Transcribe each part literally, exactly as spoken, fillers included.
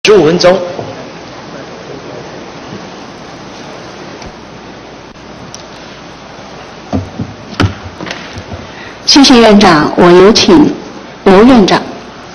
十五分钟。 谢谢院长，我有请刘院长。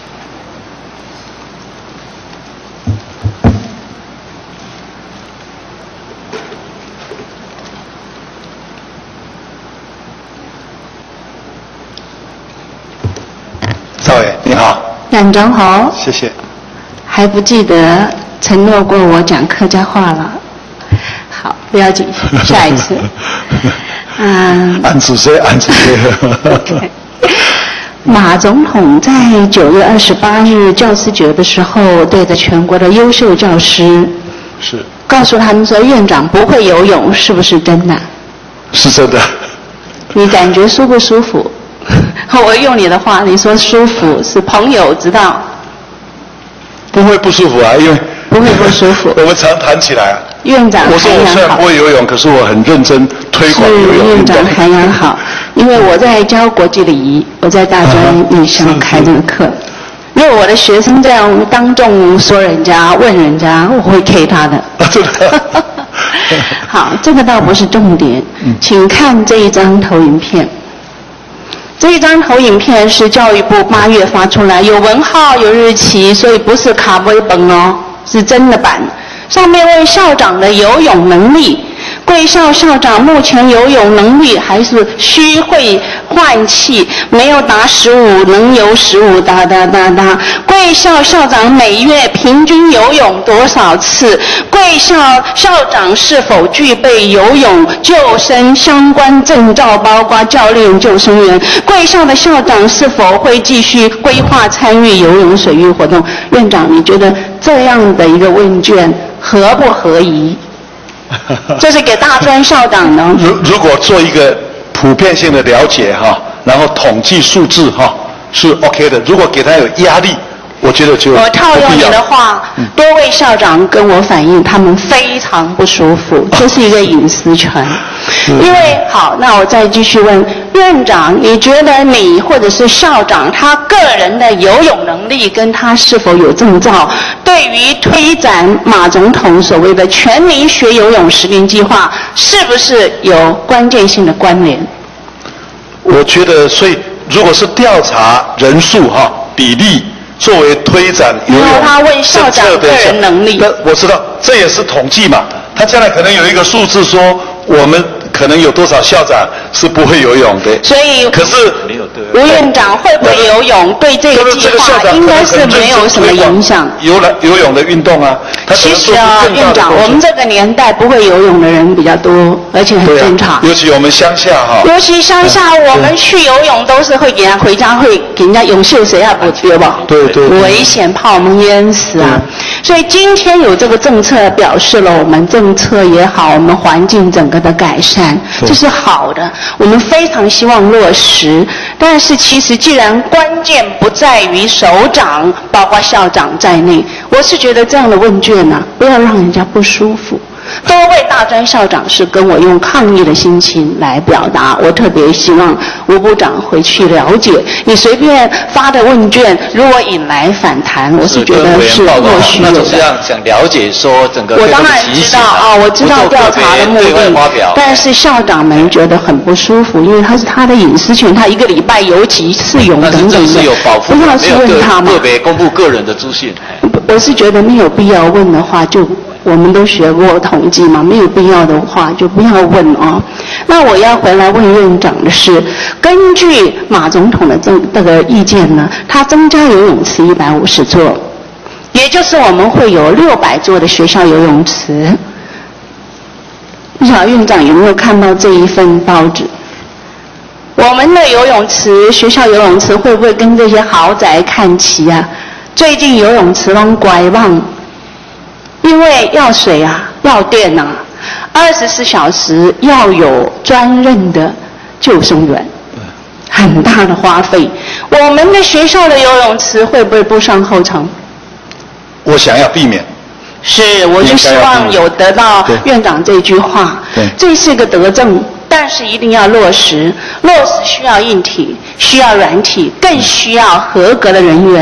赵委你好。 院长好。 谢谢。 还不记得承诺过我讲客家话了？好，不要紧，下一次。嗯， 按主谁按主谁。 okay. 马总统在九月二十八日教师节的时候，对着全国的优秀教师， 是告诉他们说，院长不会游泳，是不是真的？ 是真的。 你感觉舒不舒服？我用你的话，你说舒服，是朋友知道。 不会不舒服啊，因为不会不舒服。 我们常谈起来啊。 院长我说我虽然不会游泳，可是我很认真推广游泳。 是院长涵养好，因为我在教国际礼仪，我在大专院校开这个课。如果我的学生这样当众说人家、问人家，我会 K 他的。 啊，真的。 好，这个倒不是重点，请看这一张投影片。这一张投影片是教育部八月发出来，有文号有日期，所以不是卡微本哦，是真的版。上面问校长的游泳能力，贵校校长目前游泳能力还是虚会换气，没有达十五，能游十五，哒哒哒哒。贵校校长每月平均游泳多少次？贵校校长是否具备游泳救生相关证照，包括教练、救生员？贵校的校长是否会继续规划参与游泳水域活动？院长，你觉得这样的一个问卷合不合宜？这是给大专校长的。 如如果做一个普遍性的了解哈，然后统计数字哈是 OK 的。如果给他有压力，我觉得就我套用你的话， 嗯、 多位校长跟我反映，他们非常不舒服，这是一个隐私权。因为好，那我再继续问院长，你觉得你或者是校长他个人的游泳能力跟他是否有证照，对于推展马总统所谓的全民学游泳十年计划，是不是有关键性的关联？ 我觉得，所以如果是调查人数哈比例。作为推展游泳他问校长个人能力， 我知道这也是统计嘛。他将来可能有一个数字说，我们可能有多少校长是不会游泳的。 所以， 可是吴院长会不会游泳，对这个计划应该是没有什么影响。 游来游泳的运动啊， 其实啊，院长，我们这个年代不会游泳的人比较多，而且很正常。 尤其我们乡下哈。 尤其乡下，我们去游泳都是会给人家回家会给人家泳袖谁啊不对吧？ 对对。 危险，怕我们淹死啊！所以今天有这个政策，表示了我们政策也好，我们环境整个的改善，这是好的。我们非常希望落实。但是其实既然关键不在于首长，包括校长在内，我是觉得这样的问卷呢、啊，不要让人家不舒服。多位大专校长是跟我用抗议的心情来表达，我特别希望吴部长回去了解。你随便发的问卷，如果引来反弹，我是觉得是莫须有的。 那总是要想了解说整个。 我当然知道啊，我知道调查的目的，但是校长们觉得很不舒服，因为他是他的隐私权，他一个礼拜游几次泳等等的， 是有保护， 不要去问他嘛。 特别公布个人的资讯。 我是觉得没有必要问的话就。我们都学过统计嘛，没有必要的话就不要问哦。那我要回来问院长的是，根据马总统的这这个意见呢，他增加游泳池一百五十座，也就是我们会有六百座的学校游泳池。不晓得院长有没有看到这一份报纸？我们的游泳池，学校游泳池会不会跟这些豪宅看齐啊？最近游泳池都拐弯。因为要水啊，要电啊，二十四小时要有专任的救生员，很大的花费。我们的学校的游泳池会不会步上后尘？ 我想要避免。 是，我就希望有得到院长这句话。 对， 这是个德政。但是一定要落实，落实需要硬体，需要软体，更需要合格的人员。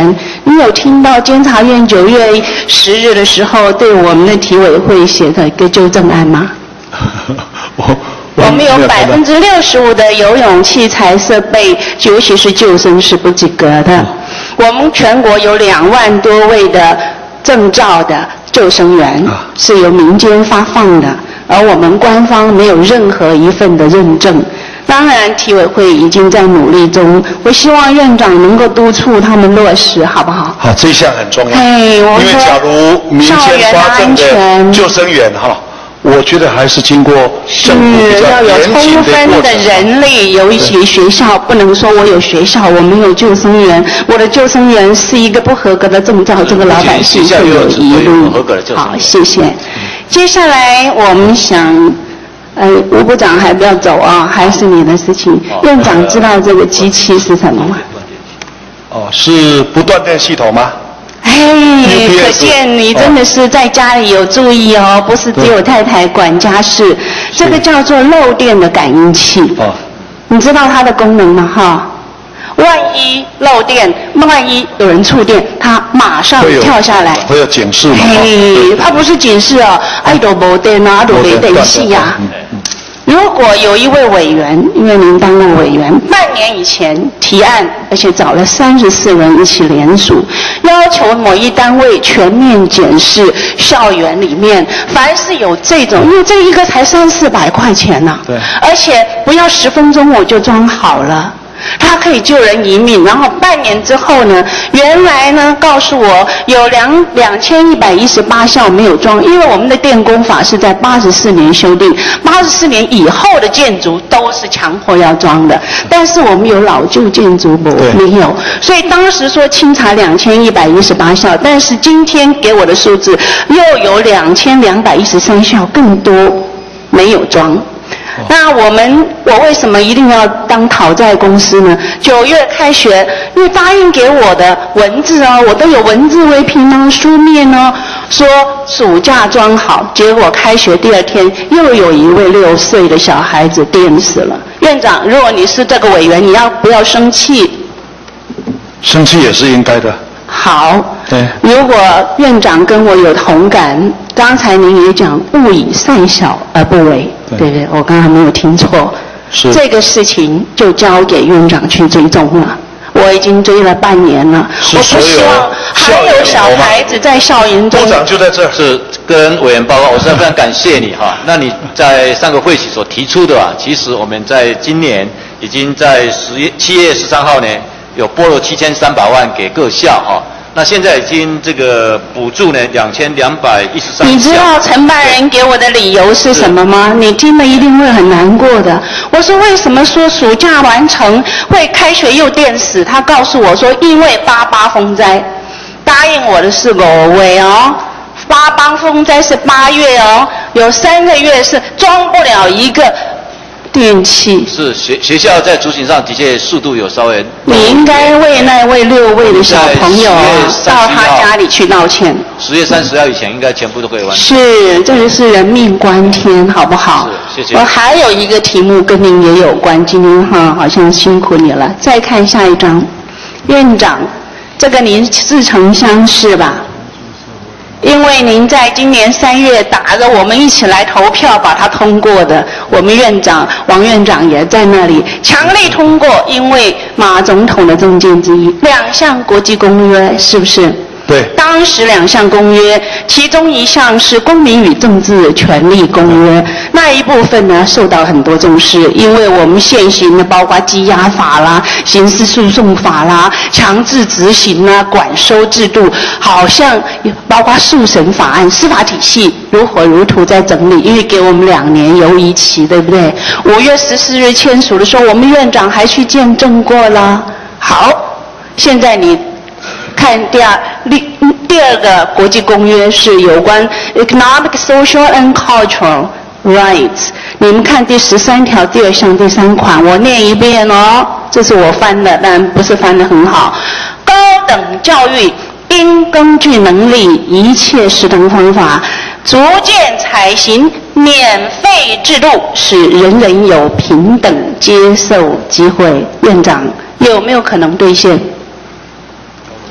你有听到监察院九月十日的时候对我们的体委会写的一个纠正案吗？ 我我们有百分之六十五的游泳器材设备，尤其是救生是不及格的。我们全国有两万多位的证照的救生员是由民间发放的，而我们官方没有任何一份的认证。当然，体委会已经在努力中，我希望院长能够督促他们落实，好不好？ 好，这一项很重要。 哎，我因为假如民间发证的救生员哈。我觉得还是经过政府比较严谨的过程。是要有充分的人力，尤其学校不能说我有学校，我没有救生员，我的救生员是一个不合格的证照，这个老百姓会有疑虑。好，谢谢。接下来我们想，呃，吴部长还不要走啊，还是你的事情。院长知道这个机器是什么吗？ 哦，是不断电系统吗？ 哎，可见你真的是在家里有注意哦，不是只有太太管家事。这个叫做漏电的感应器。哦，你知道它的功能吗？哈，万一漏电，万一有人触电，它马上跳下来， 会有警示吗？ 嘿，它不是警示哦，爱都没电啊，都没电器呀。如果有一位委员，因为您当了委员，半年以前提案，而且找了三十四人一起联署，要求某一单位全面检视校园里面，凡是有这种，因为这一个才三四百块钱呢、啊，对，而且不要十分钟我就装好了。它可以救人一命，然后半年之后呢，原来呢告诉我有两两千一百一十八校没有装，因为我们的电工法是在八十四年修订，八十四年以后的建筑都是强迫要装的，但是我们有老旧建筑没有，所以当时说清查两千一百一十八校，但是今天给我的数字又有两千两百一十三校更多没有装。那我们，我为什么一定要当讨债公司呢？九月开学，因为答应给我的文字哦，我都有文字为凭哦，书面哦，说暑假装好，结果开学第二天又有一位六岁的小孩子电死了。院长，如果你是这个委员，你要不要生气？ 生气也是应该的。 好，对，如果院长跟我有同感，刚才您也讲勿以善小而不为，对不对？我刚才没有听错，是这个事情就交给院长去追踪了。我已经追了半年了，我不希望还有小孩子在校园中。 部长就在这儿， 是跟委员报告，我是非常感谢你哈。那你在上个会期所提出的啊，其实我们在今年已经在十月七月十三号呢。有拨了七千三百万给各校哈，那现在已经这个补助呢两千两百一十三。 你知道承办人给我的理由是什么吗？你听了一定会很难过的。我说为什么说暑假完成会开学又电死？他告诉我说因为八八风灾，答应我的是五月哦，八八风灾是八月哦，有三个月是装不了一个。电器是学学校在执行上的确速度有稍微。 你应该为那位六位的小朋友啊，到他家里去道歉。 十月三十号以前应该全部都可以完成。 是，这个是人命关天，好不好？ 是，谢谢。 我还有一个题目跟您也有关，今天哈好像辛苦你了。再看下一张，院长，这个您似曾相识吧？因为您在今年三月打着我们一起来投票把它通过的，我们院长王院长也在那里强力通过，因为马总统的政见之一，两项国际公约是不是？ 对。 当时两项公约，其中一项是《公民与政治权利公约》，那一部分呢受到很多重视，因为我们现行的包括羁押法啦、刑事诉讼法啦、强制执行啦、管收制度，好像包括诉审法案、司法体系如火如荼在整理，因为给我们两年犹疑期，对不对？五月十四日签署的时候，我们院长还去见证过了。好，现在你。看第二第二个国际公约是有关 economic, social and cultural rights。你们看第十三条第二项第三款，我念一遍哦，这是我翻的，但不是翻得很好。高等教育应根据能力，一切适当方法，逐渐采行免费制度，使人人有平等接受机会。院长有没有可能兑现？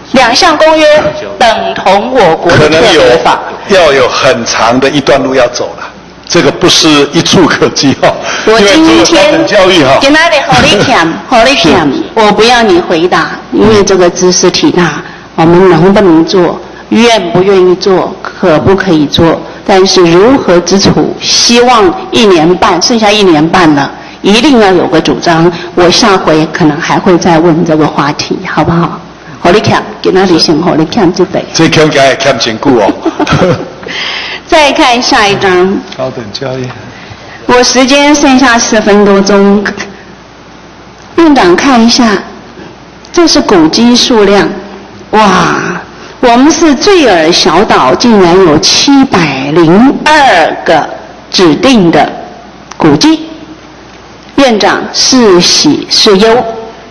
两项公约等同我国的特别法， 可能有要有很长的一段路要走了，这个不是一触可及哈。 我今天教育哈， 给那里好你讲，好你讲，我不要你回答，因为这个知识体大，我们能不能做，愿不愿意做，可不可以做，但是如何之处，希望一年半，剩下一年半了。一定要有个主张，我下回可能还会再问这个话题，好不好？好你看，给那里先好你看这辈。 这看起来看真久哦。 再看下一张。 高等教育。 我时间剩下四分多钟，院长看一下，这是古迹数量，哇，我们是坠尔小岛，竟然有七百零二个指定的古迹。院长是喜是忧？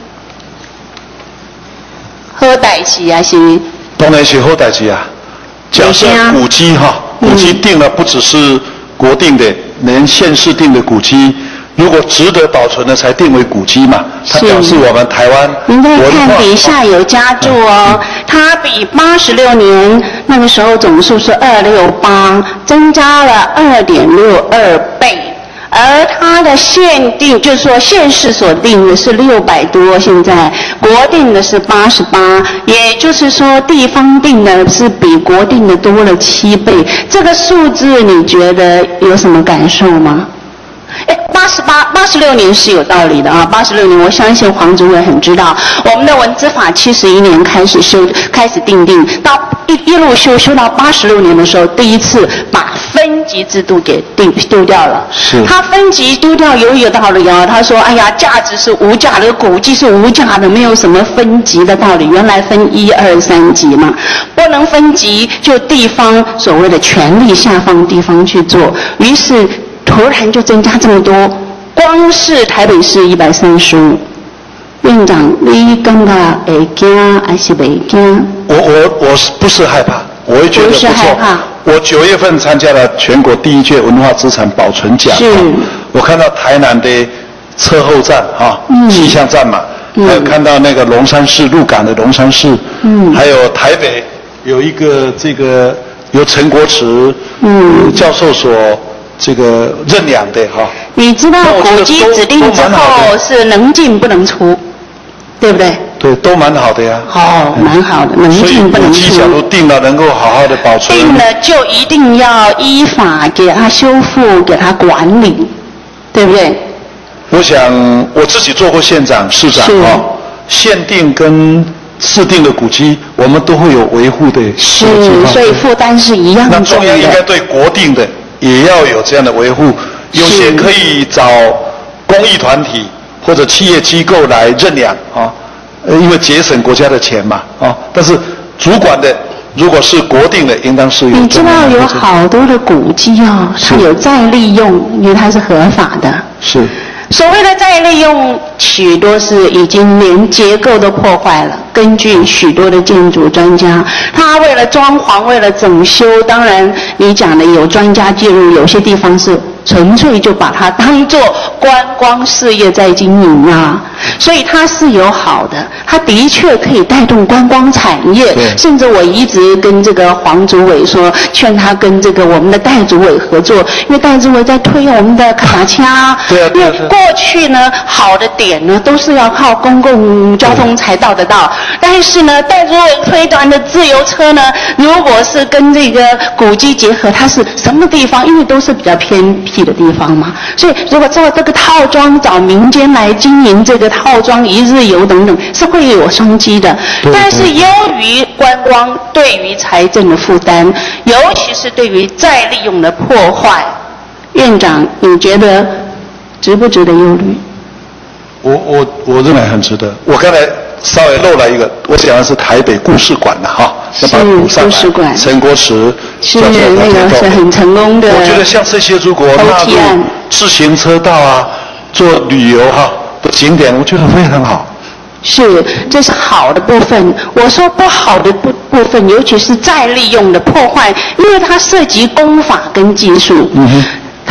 好代志啊是？ 当然是好代志啊。假设古迹哈，古迹定了不只是国定的，连县市定的古迹，如果值得保存的才定为古迹嘛。它表示我们台湾您再看底下有加注哦，它比八十六年那个时候总数是二六八，增加了二点六二倍。而它的限定，就是说县市所定的是六百多，现在国定的是八十八，也就是说地方定的是比国定的多了七倍。这个数字你觉得有什么感受吗？哎，八十八、八十六年是有道理的啊！八十六年，我相信黄主委很知道，我们的文资法七十一年开始修，开始定定，到一一路修修到八十六年的时候，第一次把分级制度给定丢掉了。 是。 他分级丢掉有有道理啊！他说：“哎呀，价值是无价的，古迹是无价的，没有什么分级的道理。原来分一二三级嘛，不能分级，就地方所谓的权力下放地方去做。于是。”突然就增加这么多，光是台北市一百三十五。院长，你感觉会惊还是没惊？ 我我我是不是害怕？我会觉得不错。不是害怕。我九月份参加了全国第一届文化资产保存奖。是。我看到台南的车后站哈，嗯、气象站嘛，嗯、还有看到那个龙山寺鹿港的龙山寺，嗯，还有台北有一个这个由陈国慈嗯教授所。这个认养的哈， 你知道古迹指定之后是能进不能出，对不对？ 对，都蛮好的呀。 哦，蛮好的，能进不能出。 所以古迹假如定了，能够好好的保存。 定了就一定要依法给它修复，给它管理，对不对？ 我想我自己做过县长、市长啊，县定跟市定的古迹，我们都会有维护的。 是，所以负担是一样的。 那中央应该对国定的。也要有这样的维护，有些可以找公益团体或者企业机构来认养啊，因为节省国家的钱嘛啊。但是主管的如果是国定的，应当是有。 你知道有好多的古迹哦，是有再利用，因为它是合法的。 是。 所谓的再利用，许多是已经连结构都破坏了。根据许多的建筑专家，他为了装潢，为了整修，当然你讲的有专家介入，有些地方是纯粹就把它当作观光事业在经营啊。所以它是有好的，它的确可以带动观光产业。甚至我一直跟这个黄主委说，劝他跟这个我们的戴主委合作，因为戴主委在推我们的卡达恰。 对啊。 因为过去呢，好的点呢都是要靠公共交通才到得到，但是呢，戴主委推断的自由车呢，如果是跟这个古迹结合，它是什么地方？因为都是比较偏僻的地方嘛，所以如果做这个套装，找民间来经营这个套装一日游等等，是会有商机的。但是优于观光对于财政的负担，尤其是对于再利用的破坏，院长你觉得值不值得忧虑？ 我我我认为很值得。我刚才稍微漏了一个，我讲的是台北故事馆的哈，要把它补上来。故事馆。陈国慈是那个是很成功的。 我觉得像这些如果纳入自行车道啊，做旅游哈的景点，我觉得会很好。 是，这是好的部分。我说不好的部部分，尤其是再利用的破坏，因为它涉及工法跟技术。嗯哼。它到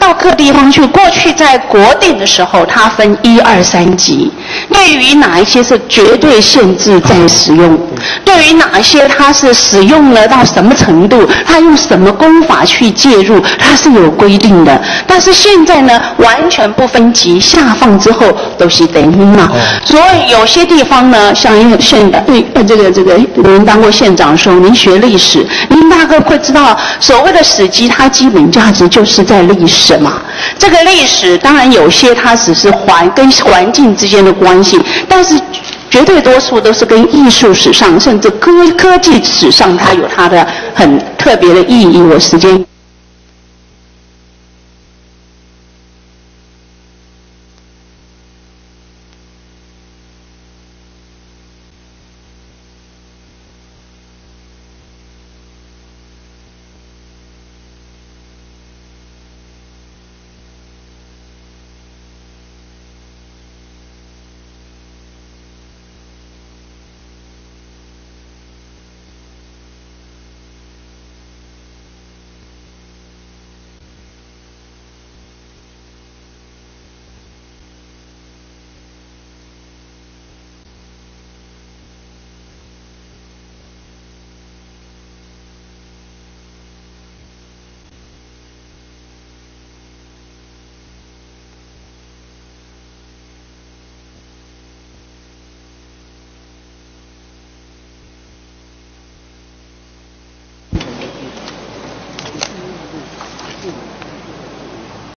到各地方去。过去在国定的时候，它分一二三级，对于哪一些是绝对限制在使用，对于哪一些它是使用了到什么程度，它用什么功法去介入，它是有规定的。但是现在呢，完全不分级，下放之后都是等于嘛。所以有些地方呢，像县呃这个这个您当过县长的时候，您学历史，您大概会知道，所谓的史籍，它基本价值就是在历史嘛。这个历史当然有些它只是环跟环境之间的关系，但是绝对多数都是跟艺术史上甚至科科技史上它有它的很特别的意义。我时间。